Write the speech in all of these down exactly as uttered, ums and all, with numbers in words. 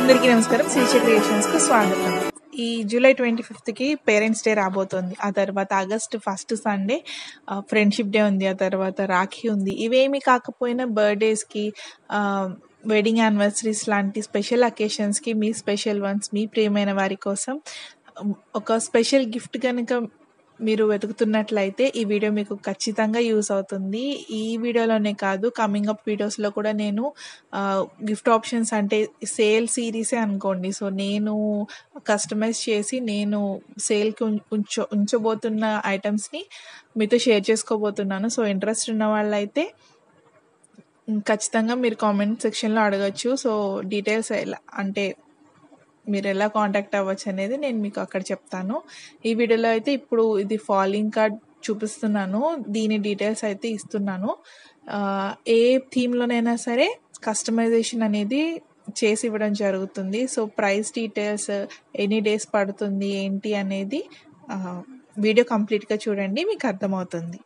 అందరికీ నమస్కారం. శ్రీచ క్రియేషన్స్ కు స్వాగతం. ఈ జూలై ట్వంటీ ఫిఫ్త్ కి పేరెంట్స్ డే రాబోతోంది. ఆ తర్వాత August first Sunday friendship day ఉంది. ఆ తర్వాత రాఖీ ఉంది. ఇవేమి కాకపోయినా బర్త్డేస్ కి ఆ వెడ్డింగ్ యానివర్సరీస్ లాంటి స్పెషల్ అకేషన్స్ కి మీ స్పెషల్ వన్స్ మీ ప్రియమైన వారి కోసం ఒక స్పెషల్ గిఫ్ట్ కనుక మీరు వెతుకుతున్నట్లయితే ఈ వీడియో మీకు ఖచ్చితంగా యూస్ అవుతుంది. ఈ వీడియోలోనే కాదు, కమింగ్ అప్ వీడియోస్లో కూడా నేను గిఫ్ట్ ఆప్షన్స్ అంటే సేల్ సిరీసే అనుకోండి. సో నేను కస్టమైజ్ చేసి నేను సేల్కి ఉంచ ఉంచబోతున్న ఐటమ్స్ని మీతో షేర్ చేసుకోబోతున్నాను. సో ఇంట్రెస్ట్ ఉన్న వాళ్ళైతే ఖచ్చితంగా మీరు కామెంట్ సెక్షన్లో అడగచ్చు. సో డీటెయిల్స్ ఎలా అంటే మీరు ఎలా కాంటాక్ట్ అవ్వచ్చు అనేది నేను మీకు అక్కడ చెప్తాను. ఈ వీడియోలో అయితే ఇప్పుడు ఇది ఫాలింగ్ కార్డ్ చూపిస్తున్నాను. దీని డీటెయిల్స్ అయితే ఇస్తున్నాను. ఏ థీమ్లోనైనా సరే కస్టమైజేషన్ అనేది చేసి ఇవ్వడం జరుగుతుంది. సో ప్రైస్ డీటెయిల్స్, ఎన్ని డేస్ పడుతుంది ఏంటి అనేది వీడియో కంప్లీట్గా చూడండి, మీకు అర్థమవుతుంది.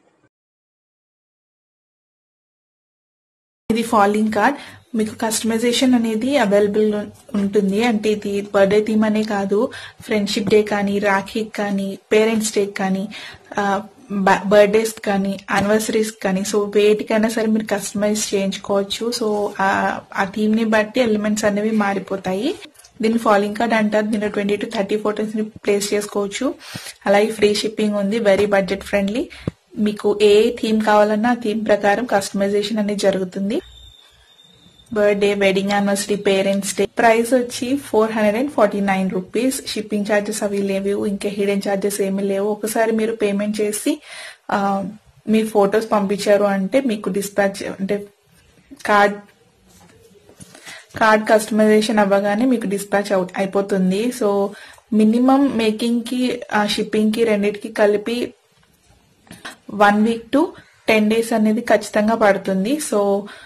ఇది ఫాలింగ్ కార్డ్. మీకు కస్టమైజేషన్ అనేది అవైలబుల్ ఉంటుంది. అంటే ఇది బర్త్డే థీమ్ అనే కాదు, ఫ్రెండ్షిప్ డే కానీ, రాఖీ కానీ, పేరెంట్స్ డే కానీ, బర్త్డేస్ కానీ, యానివర్సరీస్ కానీ, సో వేటికైనా సరే మీరు కస్టమైజ్ చేయించుకోవచ్చు. సో ఆ థీమ్ ని బట్టి ఎలిమెంట్స్ అనేవి మారిపోతాయి. దీన్ని ఫాలింగ్ కార్డ్ అంటారు. దీనిలో ట్వంటీ టు థర్టీ ఫోటోస్ ని ప్లేస్ చేసుకోవచ్చు. అలాగే ఫ్రీ షిప్పింగ్ ఉంది, వెరీ బడ్జెట్ ఫ్రెండ్లీ. మీకు ఏ థీమ్ కావాలన్నా ఆ థీమ్ ప్రకారం కస్టమైజేషన్ అనేది జరుగుతుంది. Birthday, wedding anniversary, parents day price వచ్చి four hundred and forty nine rupees. Shipping charges అవి లేవు, ఇంకా హిడెన్ ఛార్జెస్ ఏమీ లేవు. ఒకసారి మీరు పేమెంట్ చేసి మీ ఫొటోస్ పంపించారు అంటే మీకు డిస్పాచ్ అంటే కార్డ్ కార్డ్ కస్టమైజేషన్ అవ్వగానే మీకు డిస్పాచ్ అయిపోతుంది. సో మినిమం మేకింగ్ కి షిప్పింగ్ కి రెండింటికి కలిపి one week to ten days అనేది ఖచ్చితంగా పడుతుంది. సో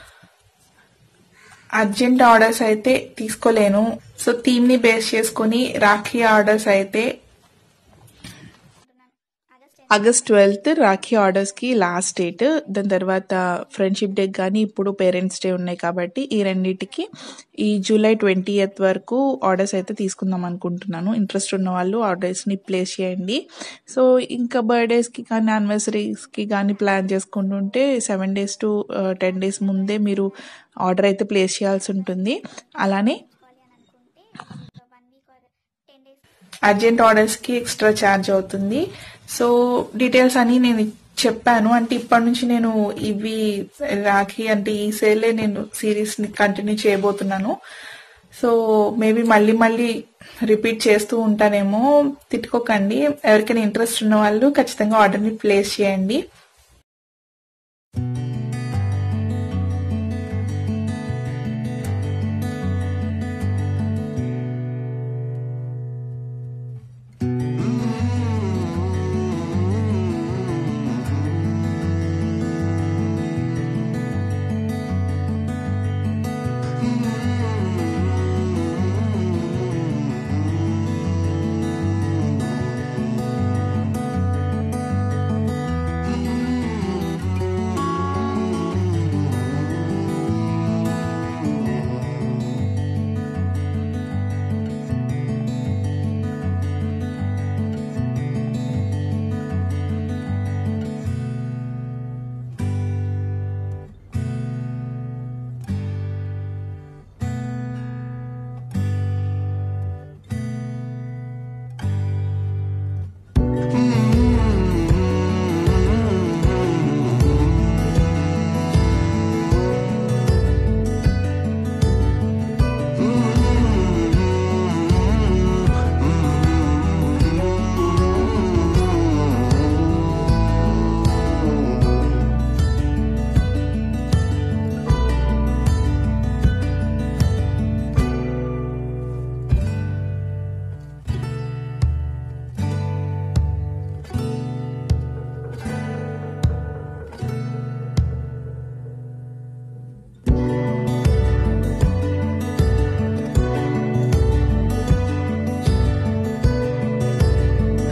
అర్జెంట్ ఆర్డర్స్ అయితే తీసుకోలేను. సో థీమ్ ని బేస్ చేసుకుని రాఖీ ఆర్డర్స్ అయితే ఆగస్ట్ ట్వెల్త్ రాఖీ ఆర్డర్స్ కి లాస్ట్ డేట్. దాని తర్వాత ఫ్రెండ్షిప్ డే కానీ ఇప్పుడు పేరెంట్స్ డే ఉన్నాయి కాబట్టి ఈ రెండింటికి ఈ జూలై ట్వంటీ ఎయిత్ వరకు ఆర్డర్స్ అయితే తీసుకుందాం అనుకుంటున్నాను. ఇంట్రెస్ట్ ఉన్న వాళ్ళు ఆర్డర్స్ ని ప్లేస్ చేయండి. సో ఇంకా బర్త్డేస్ కి కానీ యానివర్సరీస్ కి కానీ ప్లాన్ చేసుకుంటుంటే seven days to ten days ముందే మీరు ఆర్డర్ అయితే ప్లేస్ చేయాల్సి ఉంటుంది. అలానే అర్జెంట్ ఆర్డర్స్ కి ఎక్స్ట్రా ఛార్జ్ అవుతుంది. సో డీటెయిల్స్ అని నేను చెప్పాను. అంటే ఇప్పటి నుంచి నేను ఇవి రాఖీ అంటే ఈ సేలే నేను సిరీస్ ని కంటిన్యూ చేయబోతున్నాను. సో మేబీ మళ్ళీ మళ్ళీ రిపీట్ చేస్తూ ఉంటానేమో, తిట్టుకోకండి. ఎవరికైనా ఇంట్రెస్ట్ ఉన్న వాళ్ళు ఖచ్చితంగా ఆర్డర్ ని ప్లేస్ చేయండి.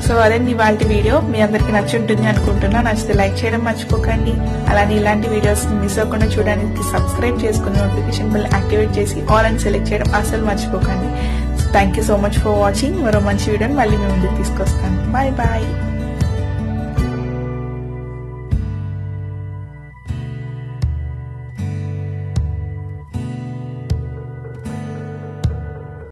సో అదే ఇవాళ వీడియో మీ అందరికి నచ్చి ఉంటుంది అనుకుంటున్నా. నచ్చితే లైక్ చేయడం మర్చిపోకండి. అలానే ఇలాంటి వీడియోస్ మిస్ అవ్వకుండా చూడడానికి సబ్స్క్రైబ్ చేసుకుని నోటిఫికేషన్ బిల్ యాక్టివేట్ చేసి ఆల్ అని సెలెక్ట్ చేయడం అసలు మర్చిపోకండి. Thank you so much for watching. మరో మంచి వీడియోని మళ్ళీ మీ ముందుకు తీసుకొస్తాను. Bye bye.